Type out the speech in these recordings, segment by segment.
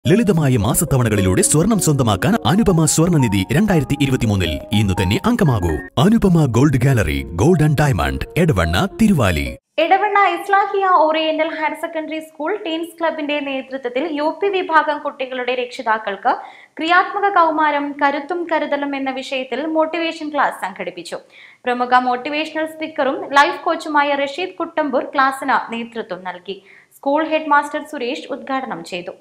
ലളിതമായ മാസത്തവണകളിലൂടെ സ്വർണം സ്വന്തമാക്കാൻ അനുപമ സ്വർണ്ണനിധി 2023 ഇന്ന് തന്നെ അംഗമാകൂ. Anupama gold gallery, gold and diamond, Edavanna, Thiruvali. Edavanna Islahiya oriental higher secondary school teens ക്ലബിന്റെ നേതൃത്വത്തിൽ UP വിഭാഗം കുട്ടികളുടെ രക്ഷിതാക്കൾക്ക് ക്രിയാത്മക കൗമാരം, കരുത്തും കരുതലും എന്ന വിഷയത്തിൽ മോട്ടിവേഷൻ ക്ലാസ് സംഘടിപ്പിച്ചു. പ്രമുഖ മോട്ടിവേഷണൽ സ്പീക്കറും ലൈഫ് കോച്ചുമായ റഷീദ് കുട്ടമ്പൂർ ക്ലാസിന് നേതൃത്വം നൽകി. സ്കൂൾ ഹെഡ് മാസ്റ്റർ സുരേഷ് ഉദ്ഘാടനം ചെയ്തു.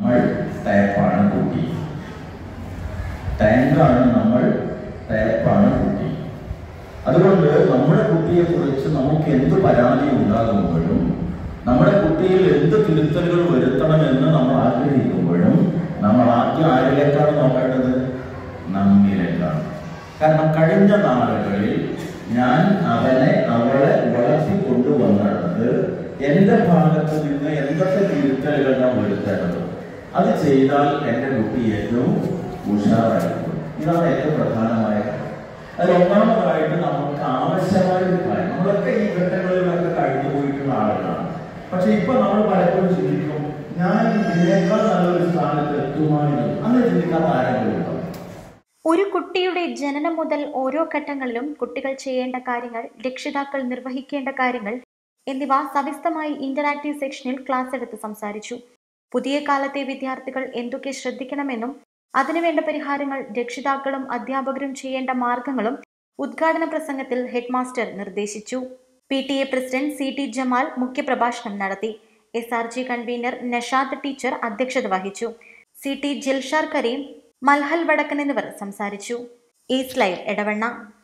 അതുകൊണ്ട് നമ്മുടെ കുട്ടിയെ കുറിച്ച് നമുക്ക് എന്ത് പരാതി ഉണ്ടാകുമ്പോഴും, നമ്മുടെ കുട്ടിയിൽ എന്ത് തിരുത്തലുകൾ വരുത്തണമെന്ന് നമ്മൾ ആഗ്രഹിക്കുമ്പോഴും നമ്മൾ ആദ്യം ആരിലേക്കാണ് നോക്കേണ്ടത്? നമ്മിലേക്കാണ്. കാരണം കഴിഞ്ഞ നാളുകളിൽ ഞാൻ അവളെ വളർത്തിക്കൊണ്ടുവന്നിടത്ത് എൻ്റെ ഭാഗത്ത് നിന്ന് എന്തൊക്കെ തിരുത്തലുകൾ ഞാൻ വരുത്തേണ്ടത്, അത് ചെയ്താൽ എൻ്റെ കുട്ടി ഏറ്റവും ഉഷാറായിരിക്കും. ഇതാണ് ഏറ്റവും പ്രധാനമായ കാര്യം. അതിൽ ഒന്നാമതായിട്ട് നമുക്ക് ആവശ്യമായ ഒരു കാര്യം, നമ്മളൊക്കെ ഈ ഘട്ടങ്ങളിലൊക്കെ കഴിഞ്ഞു പോയിട്ടുള്ള ആളുകളാണ്. പക്ഷെ ഇപ്പൊ നമ്മൾ പലപ്പോഴും ചിന്തിക്കും, ഞാൻ ഇതിനേക്കാൾ നല്ലൊരു സ്ഥാനത്ത് എത്തുമായിരുന്നു. അങ്ങനെ ചിന്തിക്കാത്ത ആരെങ്കിലും ഉണ്ടോ? ഒരു കുട്ടിയുടെ ജനനം മുതൽ ഓരോ ഘട്ടങ്ങളിലും കുട്ടികൾ ചെയ്യേണ്ട കാര്യങ്ങൾ, രക്ഷിതാക്കൾ നിർവഹിക്കേണ്ട കാര്യങ്ങൾ എന്നിവ സവിസ്തമായി ഇന്ററാക്റ്റീവ് സെക്ഷനിൽ ക്ലാസ് എടുത്ത് സംസാരിച്ചു. പുതിയ കാലത്തെ വിദ്യാർത്ഥികൾ എന്തൊക്കെ ശ്രദ്ധിക്കണമെന്നും അതിനുവേണ്ട പരിഹാരങ്ങൾ രക്ഷിതാക്കളും അധ്യാപകരും ചെയ്യേണ്ട മാർഗങ്ങളും ഉദ്ഘാടന പ്രസംഗത്തിൽ ഹെഡ് മാസ്റ്റർ നിർദ്ദേശിച്ചു. PTA പ്രസിഡന്റ് CT ജമാൽ മുഖ്യപ്രഭാഷണം നടത്തി. SRG കൺവീനർ നഷാദ് ടീച്ചർ അധ്യക്ഷത വഹിച്ചു. CT ജിൽഷാർ കരീം, മൽഹൽ വടക്കൻ എന്നിവർ സംസാരിച്ചു. East live, Edavanna.